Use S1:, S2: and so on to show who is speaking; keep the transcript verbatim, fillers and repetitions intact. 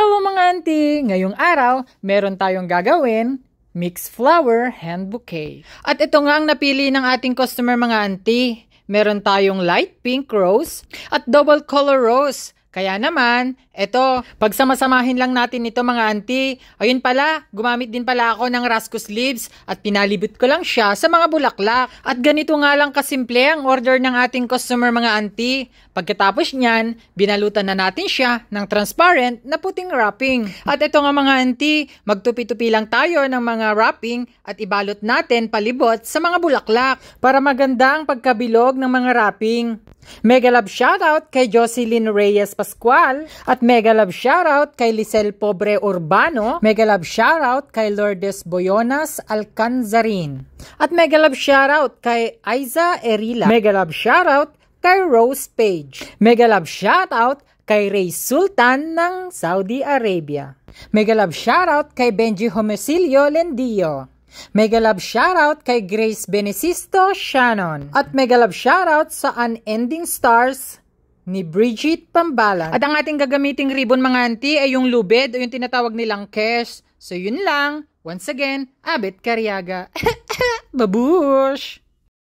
S1: Hello mga auntie! Ngayong araw, meron tayong gagawin mixed flower hand bouquet. At ito nga ang napili ng ating customer mga auntie. Meron tayong light pink rose at double color rose. Kaya naman, eto, pagsamasamahin lang natin ito mga auntie. Ayun pala, gumamit din pala ako ng rascus leaves at pinalibot ko lang siya sa mga bulaklak. At ganito nga lang kasimple ang order ng ating customer mga auntie. Pagkatapos niyan, binalutan na natin siya ng transparent na puting wrapping. At ito nga mga auntie, magtupi-tupi lang tayo ng mga wrapping at ibalot natin palibot sa mga bulaklak para maganda ang pagkabilog ng mga wrapping. Mega love shoutout kay Jocelyn Reyes Pascual at mega love shoutout kay Lisel Pobre Urbano, mega love shoutout kay Lourdes Boyonas Alcanzarin at mega love shoutout kay Aiza Erila, mega love shoutout kay Rose Page, mega love shoutout kay Ray Sultan ng Saudi Arabia, mega love shoutout kay Benji Homesilio Lendio, mega love shoutout kay Grace Benesisto Shannon. At mega love shoutout sa Unending Stars ni Bridget Pambalan. At ang ating gagamiting ribbon mga auntie ay yung lubid o yung tinatawag nilang kesh. So yun lang. Once again, Abet Cariaga. Babush!